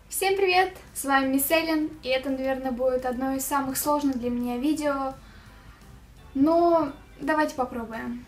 Всем привет! С вами Мисс Эллен, и это, наверное, будет одно из самых сложных для меня видео, но давайте попробуем.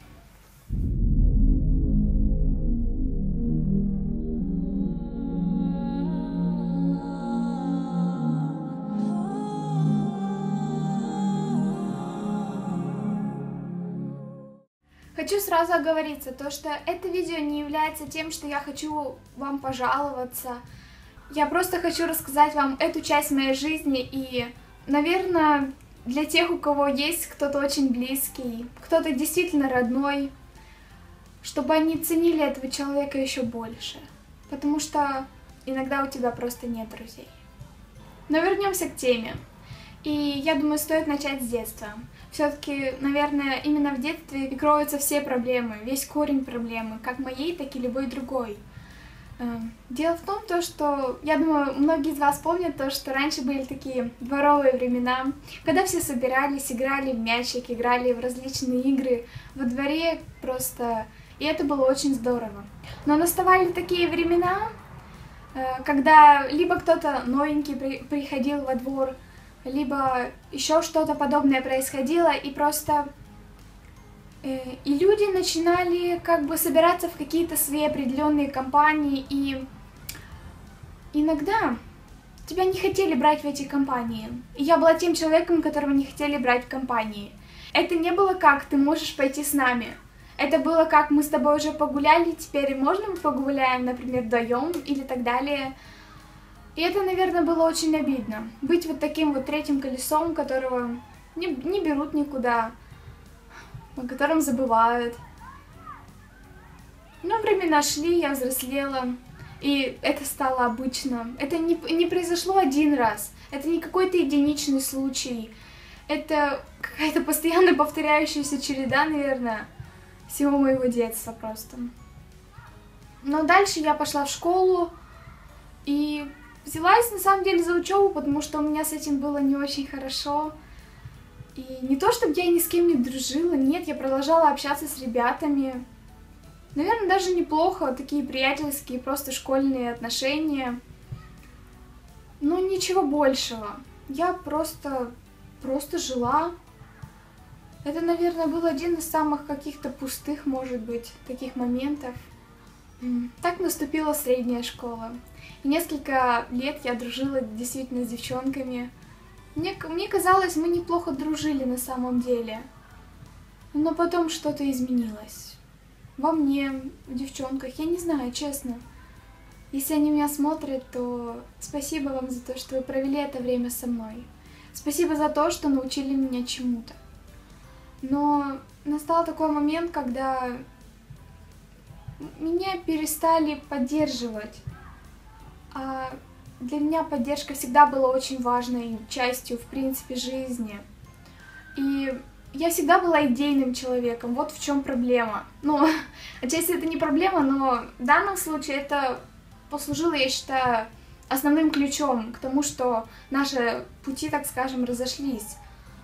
Хочу сразу оговориться, то что это видео не является тем, что я хочу вам пожаловаться. Я просто хочу рассказать вам эту часть моей жизни и, наверное, для тех, у кого есть кто-то очень близкий, кто-то действительно родной, чтобы они ценили этого человека еще больше, потому что иногда у тебя просто нет друзей. Но вернемся к теме. И я думаю, стоит начать с детства. Все-таки, наверное, именно в детстве и кроются все проблемы, весь корень проблемы, как моей, так и любой другой. Дело в том, что, я думаю, многие из вас помнят то, что раньше были такие дворовые времена, когда все собирались, играли в мячик, играли в различные игры во дворе просто, и это было очень здорово. Но наставали такие времена, когда либо кто-то новенький приходил во двор, либо еще что-то подобное происходило, и просто и люди начинали как бы собираться в какие-то свои определенные компании, и иногда тебя не хотели брать в эти компании. И я была тем человеком, которого не хотели брать в компании. Это не было как «ты можешь пойти с нами». Это было как «мы с тобой уже погуляли, теперь можно мы погуляем, например, вдвоем» или так далее. И это, наверное, было очень обидно. Быть вот таким вот третьим колесом, которого не берут никуда, о котором забывают. Но времена шли, я взрослела, и это стало обычно. Это не произошло один раз, это не какой-то единичный случай. Это какая-то постоянно повторяющаяся череда, наверное, всего моего детства просто. Но дальше я пошла в школу и взялась на самом деле за учебу, потому что у меня с этим было не очень хорошо. И не то, чтобы я ни с кем не дружила, нет, я продолжала общаться с ребятами. Наверное, даже неплохо, такие приятельские, просто школьные отношения. Но ничего большего. Я просто жила. Это, наверное, был один из самых каких-то пустых, может быть, таких моментов. Так наступила средняя школа. И несколько лет я дружила действительно с девчонками. Мне казалось, мы неплохо дружили на самом деле. Но потом что-то изменилось. Во мне, в девчонках, я не знаю, честно. Если они меня смотрят, то спасибо вам за то, что вы провели это время со мной. Спасибо за то, что научили меня чему-то. Но настал такой момент, когда меня перестали поддерживать. А для меня поддержка всегда была очень важной частью, в принципе, жизни. И я всегда была идейным человеком, вот в чем проблема. Ну, отчасти это не проблема, но в данном случае это послужило, я считаю, основным ключом к тому, что наши пути, так скажем, разошлись.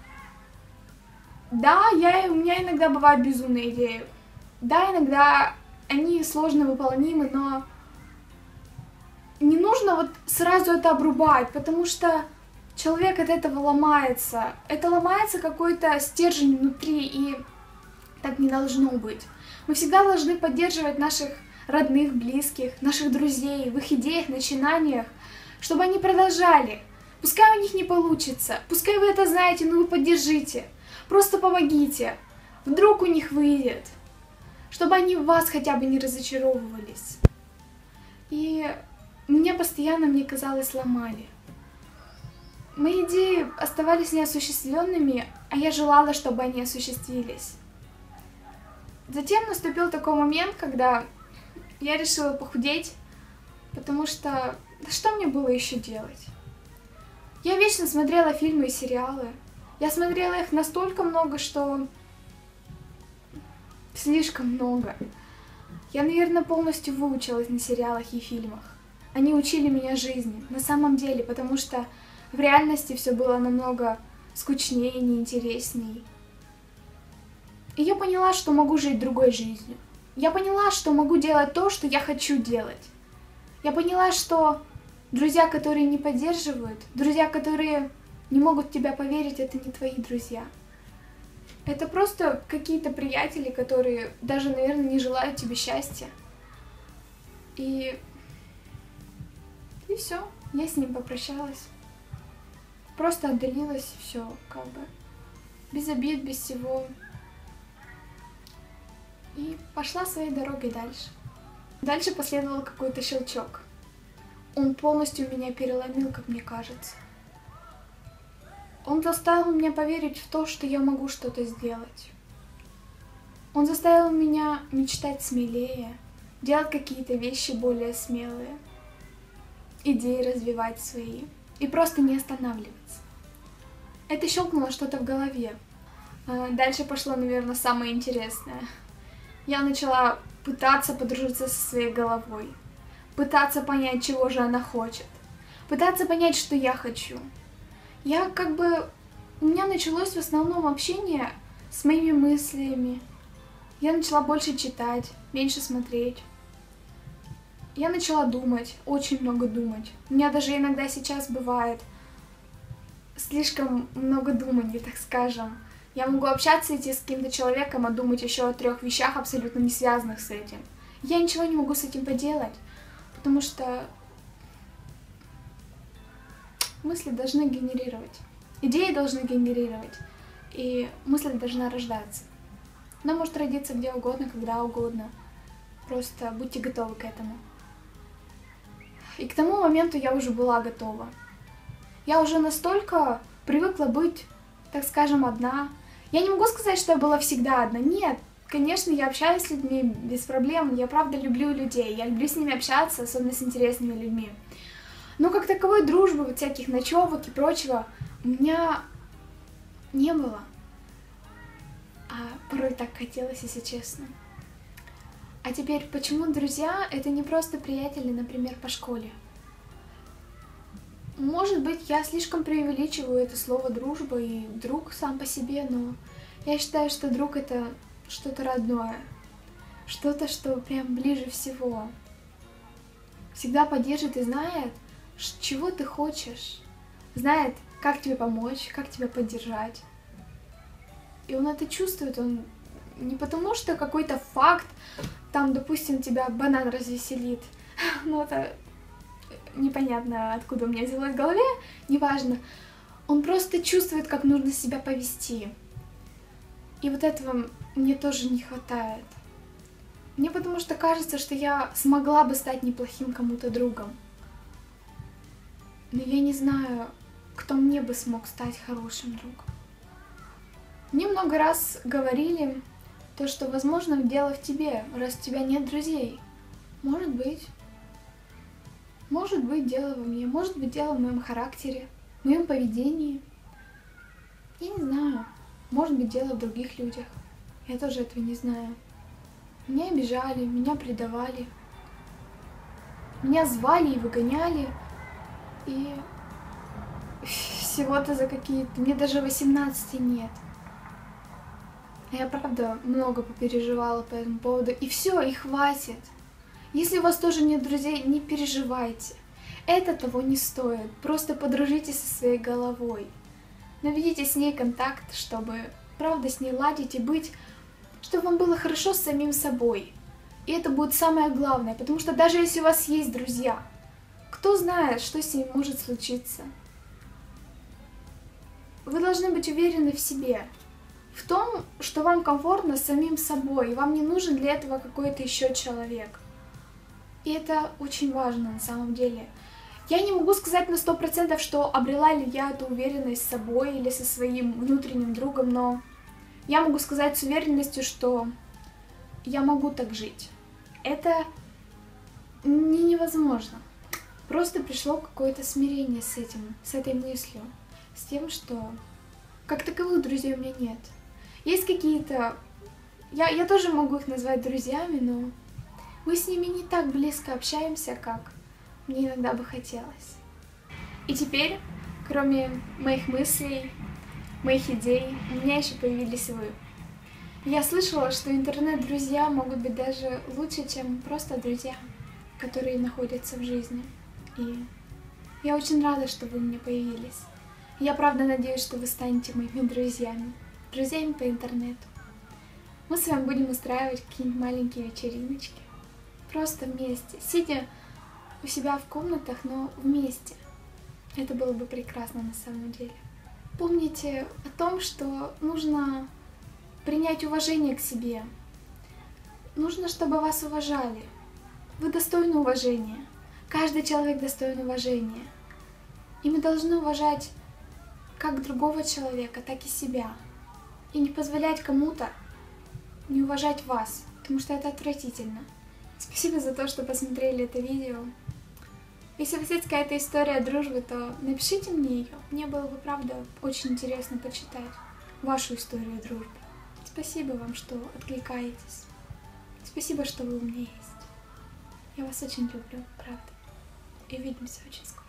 Да, у меня иногда бывают безумные идеи. Да, иногда они сложно выполнимы, но не нужно вот сразу это обрубать, потому что человек от этого ломается. Это ломается какой-то стержень внутри, и так не должно быть. Мы всегда должны поддерживать наших родных, близких, наших друзей в их идеях, начинаниях, чтобы они продолжали. Пускай у них не получится, пускай вы это знаете, но вы поддержите. Просто помогите. Вдруг у них выйдет. Чтобы они в вас хотя бы не разочаровывались. И меня постоянно, мне казалось, ломали. Мои идеи оставались неосуществленными, а я желала, чтобы они осуществились. Затем наступил такой момент, когда я решила похудеть, потому что да что мне было еще делать? Я вечно смотрела фильмы и сериалы. Я смотрела их настолько много, что слишком много. Я, наверное, полностью выучилась на сериалах и фильмах. Они учили меня жизни, на самом деле, потому что в реальности все было намного скучнее, неинтересней. И я поняла, что могу жить другой жизнью. Я поняла, что могу делать то, что я хочу делать. Я поняла, что Друзья, которые не поддерживают, друзья, которые не могут в тебя поверить, это не твои друзья. Это просто какие-то приятели, которые даже, наверное, не желают тебе счастья. И все, я с ним попрощалась. Просто отдалилась, все, как бы, без обид, без всего. И пошла своей дорогой дальше. Дальше последовал какой-то щелчок. Он полностью меня переломил, как мне кажется. Он заставил меня поверить в то, что я могу что-то сделать. Он заставил меня мечтать смелее, делать какие-то вещи более смелые, идеи развивать свои и просто не останавливаться. Это щелкнуло что-то в голове. Дальше пошло, наверное, самое интересное. Я начала пытаться подружиться со своей головой, пытаться понять, чего же она хочет, пытаться понять, что я хочу. У меня началось в основном общение с моими мыслями. Я начала больше читать, меньше смотреть. Я начала думать, очень много думать. У меня даже иногда сейчас бывает слишком много думаний, так скажем. Я могу общаться идти с каким-то человеком, а думать еще о 3 вещах, абсолютно не связанных с этим. Я ничего не могу с этим поделать, потому что мысли должны генерировать, идеи должны генерировать, и мысль должна рождаться. Она может родиться где угодно, когда угодно. Просто будьте готовы к этому. И к тому моменту я уже была готова. Я уже настолько привыкла быть, так скажем, одна. Я не могу сказать, что я была всегда одна. Нет, конечно, я общаюсь с людьми без проблем. Я правда люблю людей. Я люблю с ними общаться, особенно с интересными людьми. Но как таковой дружбы, вот всяких ночевок и прочего у меня не было. А порой так хотелось, если честно. А теперь, почему друзья — это не просто приятели, например, по школе? Может быть, я слишком преувеличиваю это слово «дружба» и «друг» сам по себе, но я считаю, что друг — это что-то родное, что-то, что прям ближе всего. Всегда поддержит и знает, чего ты хочешь, знает, как тебе помочь, как тебя поддержать. И он это чувствует, он не потому, что какой-то факт, там, допустим, тебя банан развеселит, ну это непонятно, откуда у меня взялось в голове, неважно. Он просто чувствует, как нужно себя повести. И вот этого мне тоже не хватает. Мне потому что кажется, что я смогла бы стать неплохим кому-то другом. Но я не знаю, кто мне бы смог стать хорошим другом. Мне много раз говорили то, что, возможно, дело в тебе, раз у тебя нет друзей. Может быть. Может быть, дело во мне, может быть, дело в моем характере, в моем поведении. Я не знаю. Может быть, дело в других людях. Я тоже этого не знаю. Меня обижали, меня предавали. Меня звали и выгоняли. И всего-то за какие-то... Мне даже 18 нет. Я, правда, много попереживала по этому поводу. И все, и хватит. Если у вас тоже нет друзей, не переживайте. Это того не стоит. Просто подружитесь со своей головой. Наведите с ней контакт, чтобы, правда, с ней ладить и быть, чтобы вам было хорошо с самим собой. И это будет самое главное, потому что даже если у вас есть друзья, кто знает, что с ними может случиться. Вы должны быть уверены в себе, в том, что вам комфортно с самим собой, и вам не нужен для этого какой-то еще человек. И это очень важно на самом деле. Я не могу сказать на 100%, что обрела ли я эту уверенность с собой или со своим внутренним другом, но я могу сказать с уверенностью, что я могу так жить. Это невозможно. Просто пришло какое-то смирение с этим, с этой мыслью, с тем, что как таковых друзей у меня нет. Есть какие-то... Я тоже могу их назвать друзьями, но мы с ними не так близко общаемся, как мне иногда бы хотелось. И теперь, кроме моих мыслей, моих идей, у меня еще появились вы. Я слышала, что интернет-друзья могут быть даже лучше, чем просто друзья, которые находятся в жизни. И Я очень рада, что вы у меня появились. Я правда надеюсь, что вы станете моими друзьями. Друзьями по интернету. Мы с вами будем устраивать какие-нибудь маленькие вечериночки. Просто вместе, сидя у себя в комнатах, но вместе. Это было бы прекрасно на самом деле. Помните о том, что нужно принять уважение к себе. Нужно, чтобы вас уважали. Вы достойны уважения. Каждый человек достоин уважения. И мы должны уважать как другого человека, так и себя. И не позволять кому-то не уважать вас, потому что это отвратительно. Спасибо за то, что посмотрели это видео. Если у вас есть какая-то история дружбы, то напишите мне ее. Мне было бы, правда, очень интересно почитать вашу историю дружбы. Спасибо вам, что откликаетесь. Спасибо, что вы у меня есть. Я вас очень люблю, правда. И увидимся очень скоро.